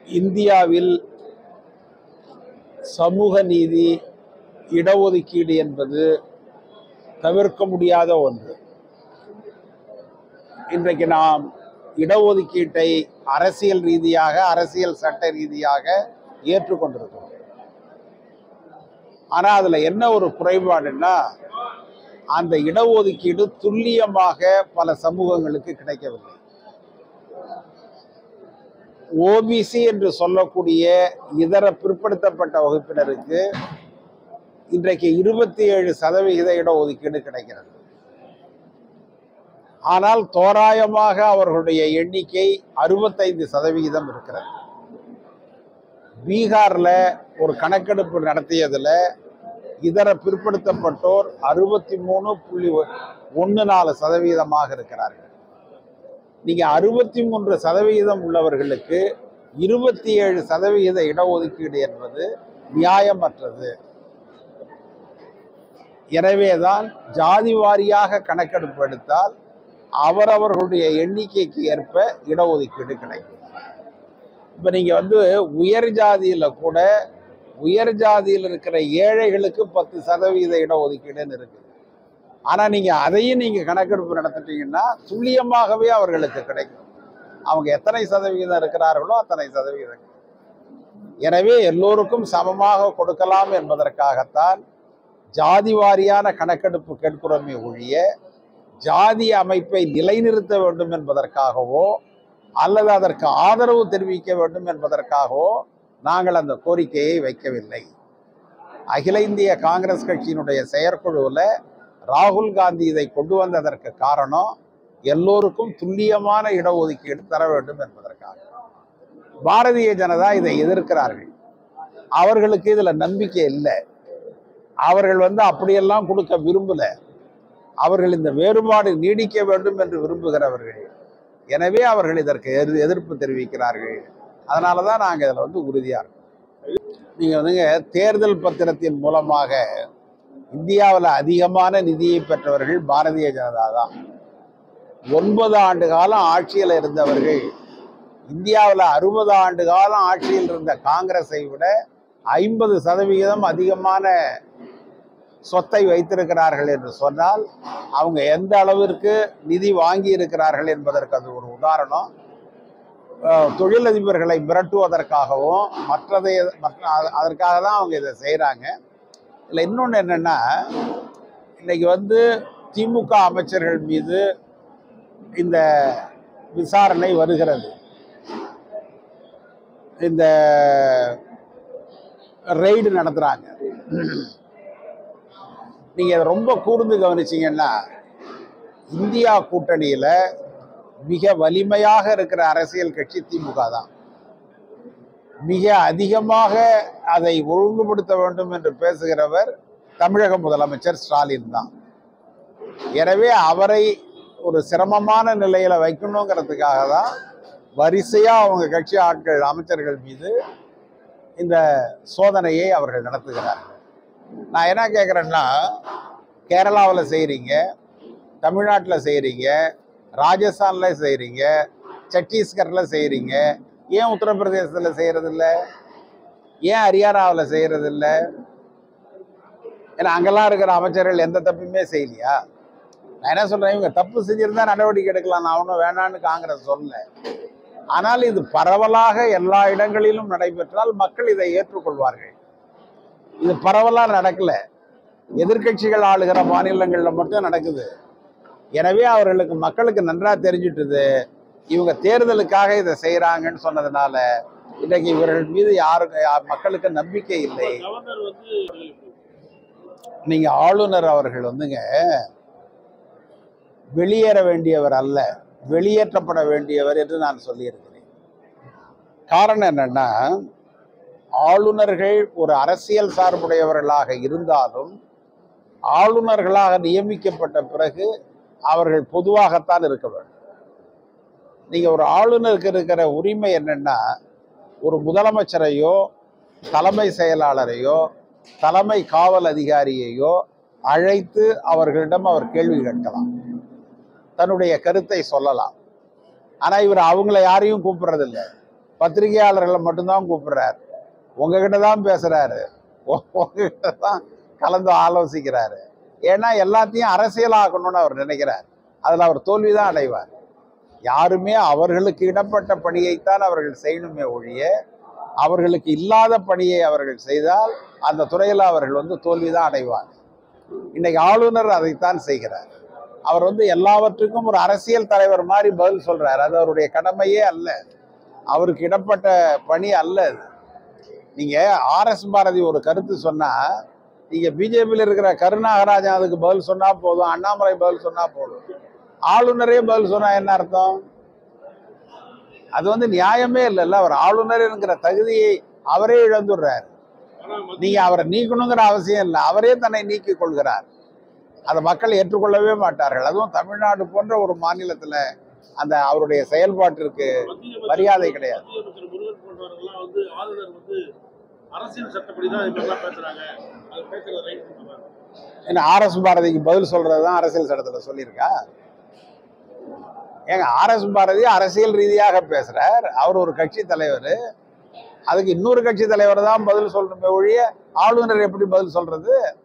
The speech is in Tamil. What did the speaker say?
இந்தியாவில் சமூக நீதி, இடஒதுக்கீடு என்பது தவிர்க்க முடியாத ஒன்று. இன்றைக்கு நாம் இடஒதுக்கீட்டை அரசியல் ரீதியாக, அரசியல் சட்ட ரீதியாக ஏற்றுக்கொண்டிருக்கிறோம். ஆனால் அதில் என்ன ஒரு குறைபாடுன்னா, அந்த இடஒதுக்கீடு துல்லியமாக பல சமூகங்களுக்கு கிடைக்கவில்லை. ஓபிசி என்று சொல்லக்கூடிய இதர பிற்படுத்தப்பட்ட வகுப்பினருக்கு இன்றைக்கு 27% இடஒதுக்கீடு கிடைக்கிறது. ஆனால் தோராயமாக அவர்களுடைய எண்ணிக்கை 65% இருக்கிறது. பீகார்ல ஒரு கணக்கெடுப்பு நடத்தியதுல இதர பிற்படுத்தப்பட்டோர் 63.14% இருக்கிறார்கள். நீங்க 63% உள்ளவர்களுக்கு 27% இடஒதுக்கீடு என்பது நியாயமற்றது. எனவேதான் ஜாதி வாரியாக கணக்கெடுப்பு எடுத்தால் அவரவர்களுடைய எண்ணிக்கைக்கு ஏற்ப இடஒதுக்கீடு கிடைக்கும். இப்ப நீங்க உயர் ஜாதியில கூட உயர் ஜாதியில் இருக்கிற ஏழைகளுக்கு 10% இடஒதுக்கீடுன்னு இருக்கு. ஆனா நீங்க அதையும் நீங்க கணக்கெடுப்பு நடத்திட்டீங்கன்னா துல்லியமாகவே அவர்களுக்கு கிடைக்கும். அவங்க எத்தனை சதவீதம் இருக்கிறார்களோ அத்தனை சதவீதம். எனவே எல்லோருக்கும் சமமாக கொடுக்கலாம் என்பதற்காகத்தான் ஜாதி வாரியான கணக்கெடுப்பு கேட்கிறோமே ஒழிய ஜாதி அமைப்பை நிலைநிறுத்த வேண்டும் என்பதற்காகவோ அல்லது அதற்கு ஆதரவு தெரிவிக்க வேண்டும் என்பதற்காகவோ நாங்கள் அந்த கோரிக்கையை வைக்கவில்லை. அகில இந்திய காங்கிரஸ் கட்சியினுடைய செயற்குழுவில் ராகுல் காந்தி இதை கொண்டு வந்ததற்கு காரணம் எல்லோருக்கும் துல்லியமான இடஒதுக்கீடு தர வேண்டும் என்பதற்காக. பாரதிய ஜனதா இதை எதிர்க்கிறார்கள். அவர்களுக்கு இதுல நம்பிக்கை இல்லை. அவர்கள் அப்படியெல்லாம் கொடுக்க விரும்பல. அவர்கள் இந்த வேறுபாடு நீடிக்க வேண்டும் என்று விரும்புகிறவர்கள். எனவே அவர்கள் இதற்கு எதிர்ப்பு தெரிவிக்கிறார்கள். அதனாலதான் நாங்க இதுல உறுதியா இருக்கோம். நீங்க தேர்தல் பத்திரத்தின் மூலமாக இந்தியாவில் அதிகமான நிதியை பெற்றவர்கள் பாரதிய ஜனதா தான். 9 ஆண்டு காலம் ஆட்சியில் இருந்தவர்கள் இந்தியாவில் 60 ஆண்டு காலம் ஆட்சியில் இருந்த காங்கிரஸை விட 50% அதிகமான சொத்தை வைத்திருக்கிறார்கள் என்று சொன்னால் அவங்க எந்த அளவிற்கு நிதி வாங்கி இருக்கிறார்கள் என்பதற்கு அது ஒரு உதாரணம். தொழிலதிபர்களை மிரட்டுவதற்காகவும் அதற்காக தான் அவங்க இதை செய்கிறாங்க. இல்லை, இன்னொன்று என்னன்னா, இன்னைக்கு திமுக அமைச்சர்கள் மீது இந்த விசாரணை வருகிறது. இந்த ரெய்டு நடத்துறாங்க. நீங்க ரொம்ப கூர்ந்து கவனிச்சீங்கன்னா இந்தியா கூட்டணியில மிக வலிமையாக இருக்கிற அரசியல் கட்சி திமுக தான். மிக அதிகமாக அதை ஒழுங்குபடுத்த வேண்டும் என்று பேசுகிறவர் தமிழக முதலமைச்சர் ஸ்டாலின் தான். எனவே அவரை ஒரு சிரமமான நிலையில வைக்கணுங்கிறதுக்காக தான் வரிசையா அவங்க கட்சி ஆட்கள், அமைச்சர்கள் மீது இந்த சோதனையை அவர்கள் நடத்துகிறார்கள். நான் என்ன கேட்குறேன்னா, கேரளாவில் செய்கிறீங்க, தமிழ்நாட்டில் செய்கிறீங்க, ராஜஸ்தானில் செய்கிறீங்க, சத்தீஸ்கரில் செய்கிறீங்க, ஏன் உத்தரப்பிரதேசத்தில் செய்கிறதில்ல? ஏன் ஹரியானாவில் செய்கிறதில்ல? ஏன்னா அங்கெல்லாம் இருக்கிற அமைச்சர்கள் எந்த தப்புமே செய்யலையா? நான் என்ன சொல்கிறேன், இவங்க தப்பு செஞ்சிருந்தா நடவடிக்கை எடுக்கலாம். நான் ஒன்றும் வேணான்னு காங்கிரஸ் சொல்லல. ஆனால் இது பரவலாக எல்லா இடங்களிலும் நடைபெற்றால் மக்கள் இதை ஏற்றுக்கொள்வார்கள். இது பரவலாக நடக்கல, எதிர்கட்சிகள் ஆளுகிற மாநிலங்களில் மட்டும் நடக்குது. எனவே அவர்களுக்கு, மக்களுக்கு நன்றாக தெரிஞ்சிட்டுது இவங்க தேர்தலுக்காக இதை செய்யறாங்கன்னு சொன்னதுனால இன்றைக்கு இவர்கள் மீது மக்களுக்கு நம்பிக்கை இல்லை. நீங்க ஆளுநர் அவர்கள் வெளியேற வேண்டியவர் அல்ல, வெளியேற்றப்பட வேண்டியவர் என்று நான் சொல்லியிருக்கிறேன். காரணம் என்னன்னா, ஆளுநர்கள் ஒரு அரசியல் சார்புடையவர்களாக இருந்தாலும் ஆளுநர்களாக நியமிக்கப்பட்ட பிறகு அவர்கள் பொதுவாகத்தான் இருக்க வேண்டும். நீங்க ஒரு ஆளுநருக்கு இருக்கிற உரிமை என்னன்னா, ஒரு முதலமைச்சரையோ தலைமை செயலாளரையோ தலைமை காவல் அதிகாரியையோ அழைத்து அவர்களிடம் அவர் கேள்வி கேட்கலாம், தன்னுடைய கருத்தை சொல்லலாம். ஆனா இவர் அவங்கள யாரையும் கூப்பிடுறதில்லை. பத்திரிகையாளர்களை மட்டும்தான் கூப்பிடுறாரு, உங்ககிட்ட தான் பேசுறாரு, உங்ககிட்ட தான் கலந்து ஆலோசிக்கிறாரு. ஏன்னா எல்லாத்தையும் அரசியலாக்கணும்னு அவர் நினைக்கிறார். அதில் அவர் தோல்விதான் அடைவார். யாருமே அவர்களுக்கு இடப்பட்ட பணியைத்தான் அவர்கள் செய்யணுமே ஒழிய அவர்களுக்கு இல்லாத பணியை அவர்கள் செய்தால் அந்த துறையில் அவர்கள் தோல்விதான் அடைவார். இன்னைக்கு ஆளுநர் அதைத்தான் செய்கிறார். அவர் எல்லாவற்றுக்கும் ஒரு அரசியல் தலைவர் மாதிரி பதில் சொல்றார். அது அவருடைய கடமையே அல்ல, அவருக்கு இடப்பட்ட பணி அல்ல. நீங்க ஆர்எஸ் பாரதி ஒரு கருத்து சொன்னா நீங்க பிஜேபியில் இருக்கிற கருணாகராஜன் அதுக்கு பதில் சொன்னா போதும், அண்ணாமலை பதில் சொன்னா போதும். ஆளுநரே பதில் சொன்னா என்ன அர்த்தம்? அது நியாயமே இல்லைல்ல. அவர் ஆளுநர் என்கிற தகுதியை அவரே இழந்துடுறாரு. நீங்க அவரை நீக்கணுங்கிற அவசியம் இல்லை, அவரே தன்னை நீக்கிக் கொள்கிறார். அதை மக்கள் ஏற்றுக்கொள்ளவே மாட்டார்கள். அதுவும் தமிழ்நாடு போன்ற ஒரு மாநிலத்துல அந்த அவருடைய செயல்பாட்டிற்கு மரியாதை கிடையாது. என்ன ஆர்எஸ் பாரதிக்கு பதில் சொல்றதுதான் அரசியல் சட்டத்துல சொல்லியிருக்கா? ஏங்க, ஆர்எஸ் பாரதி அரசியல் ரீதியாக பேசுறார். அவர் ஒரு கட்சி தலைவர், அதுக்கு இன்னொரு கட்சி தலைவர் தான் பதில் சொல்லணுமே ஒழிய ஆளுநர் எப்படி பதில் சொல்றது?